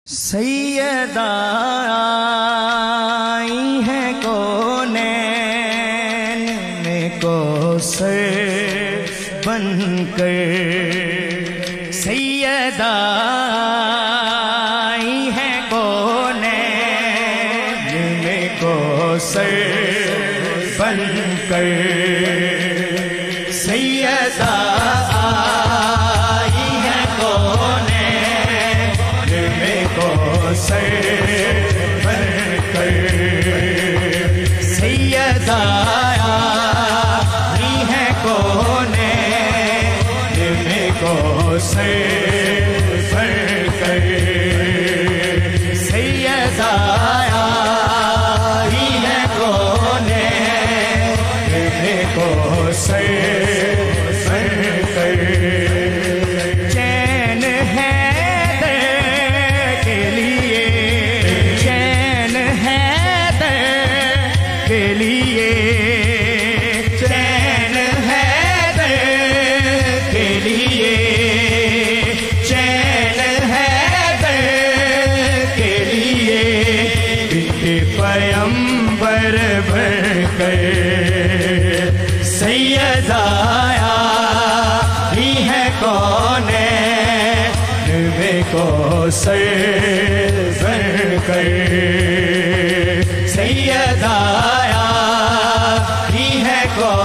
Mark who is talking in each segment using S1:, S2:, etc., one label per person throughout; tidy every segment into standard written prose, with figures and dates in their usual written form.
S1: सैयदा आई है कौनैन में कौसर बनकर। सैयदा आई है कौनैन में कौसर बनकर। सैयदा सैयदा आई है कौनैन में कौसर बनकर। सैयदा आई है कौनैन में कौसर बनकर। चैन है के लिए, चैन है दर्द के लिए, चैन है दर्द के लिए। बिके पैगंबर बनकर। सैयदा आई है कौनैन में कौसर बनकर। सैयदा आई है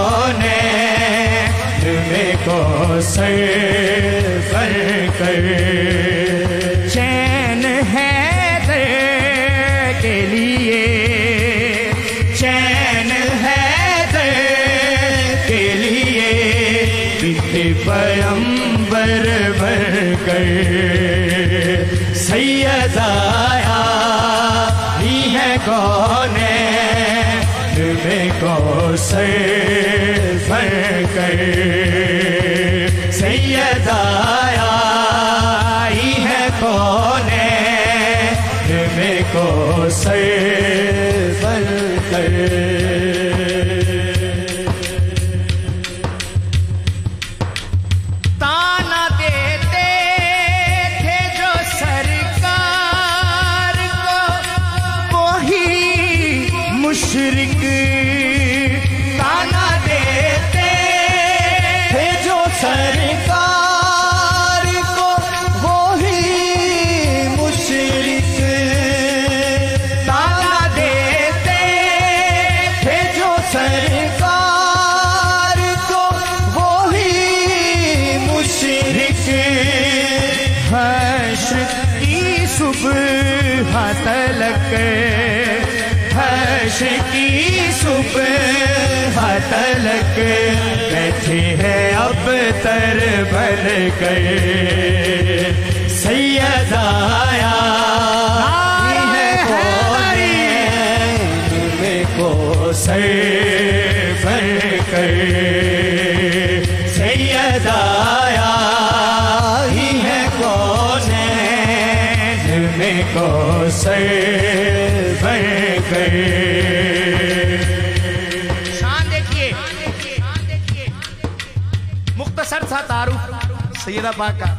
S1: कौनैन में कौसर बनकर। चैन है दर्द के लिए, चैन है दर्द के लिए। बिके पैगंबर बनकर। सैयदा आई है कौनैन में कौसर बनकर। सैयदा आई है कौनैन में कौसर बनकर। ताना देते थे जो सरकार को वही मुशरिक। ताना देते थे जो सरकार को वही मुशरिक। ताना देते थे जो सरकार को वही मुशरिक। हश्र की सुबह तलक, हश्र की सुबह तलक बैठे हैं अब तर बन कर। सैयदा आई है कौनैन में कौसर बनकर। सैयदा आई है कौनैन में कौसर बनकर। शान देखिए, मुख्तसर सा तारुफ सैयदा पाक का।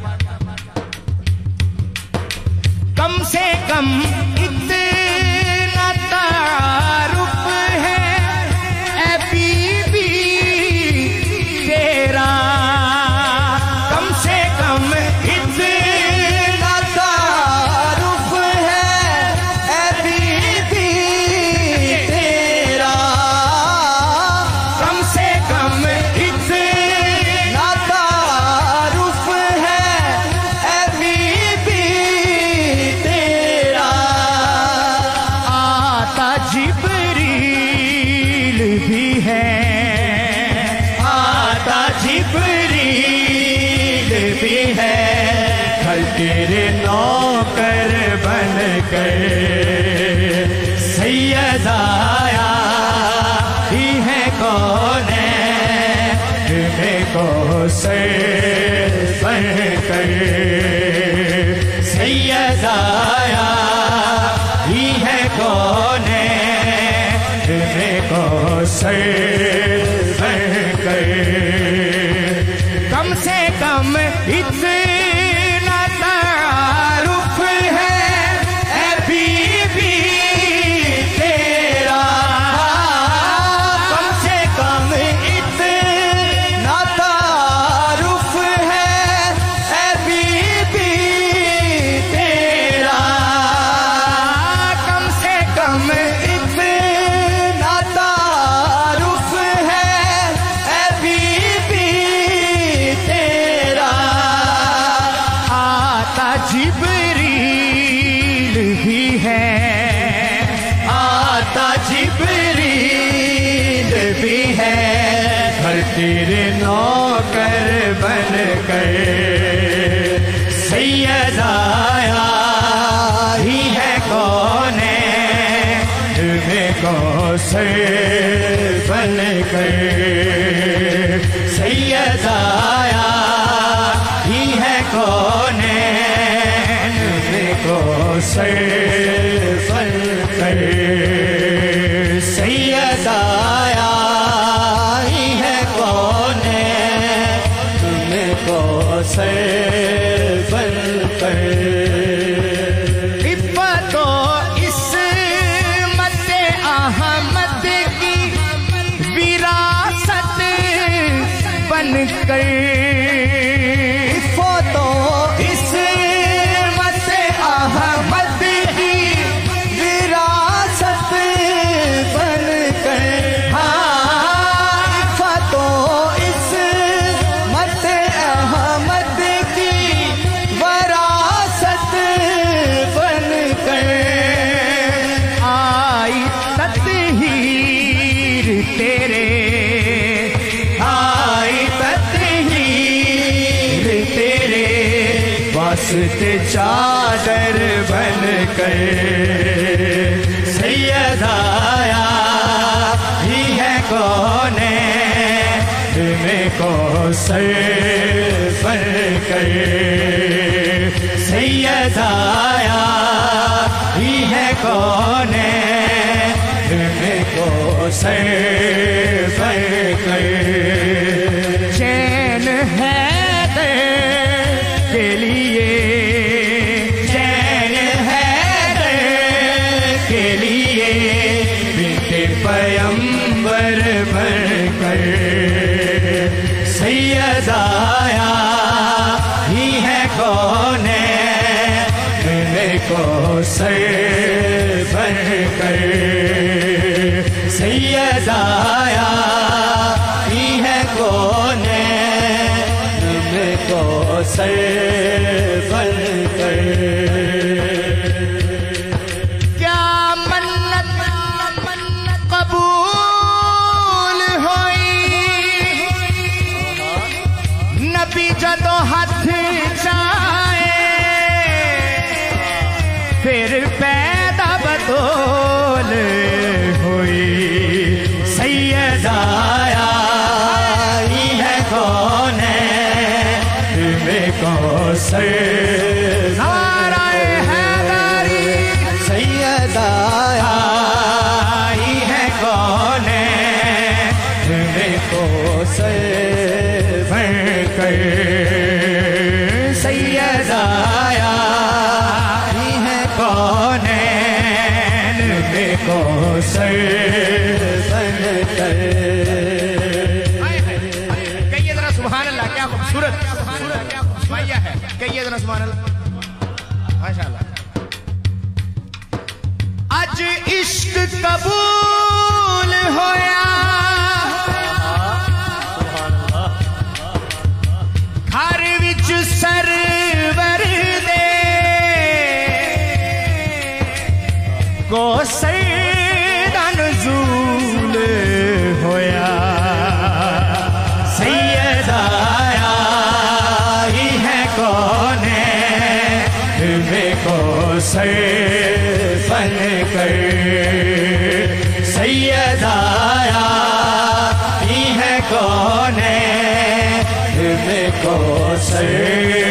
S1: कम से कम इतना तारुफ है ऐ बीबी तेरा। कम से कम इतना तारुफ है ऐ बीबी तेरा। कम से कम इतना तारुफ है ऐ बीबी तेरा। आता जिब्रील भी है, आता जिब्रील भी है। कल तेरे नौकर बन कर। सैयदा आई है कौनैन में कौसर बनकर। सैयदा आई है कौनैन में कौसर बनकर। कम से कम इतना तारुफ है तेरे नौकर बन गए। सैयद आया ही है कौन में कौसर बन गए। सैयद आया ही है कौन में कौसर बन गए। सैयद आया ही है कौन में कौसर बन गए।
S2: फोटो इस मत अहमद की विरासत बन गए। हाँ, फोटो इस मत अहमद की विरासत बन गए।
S1: आई तत्हीर तेरे वास्ते चादर बन गए। सैयद आया ही है कौन में कौसर बन गए। सैयद आया ही है कौन में कौसर बन गए। चैन है के लिए चैन है के लिए बिनते पैगंबर बन गए। सैयद आया ही है कौन में कौसर बन गए। सैयद आया ही है कौन में कौसर बन गए।
S2: क्या मन्नत कबूल होई नबी जदों हाथ चाहे फिर पैदा बदौल होई।
S1: सैयद आया ही है कौन में कौसर
S2: नाराए हैदरी।
S1: सैयद आया ही है कौन में कौसर बन गए। सैयद आया ही है कौन में कौसर बन गए।
S2: कहिए जरा सुभान अल्लाह, क्या खूबसूरत है। कहिए जरा सुभान अल्लाह, माशाअल्लाह। अज इश्क कबूल होया घर विच सरवर दे कौसर दा नुज़ूल होया।
S1: सैयद आया ही है कौन में कौसर बन गए। सैयद आया ही है कौन में कौसर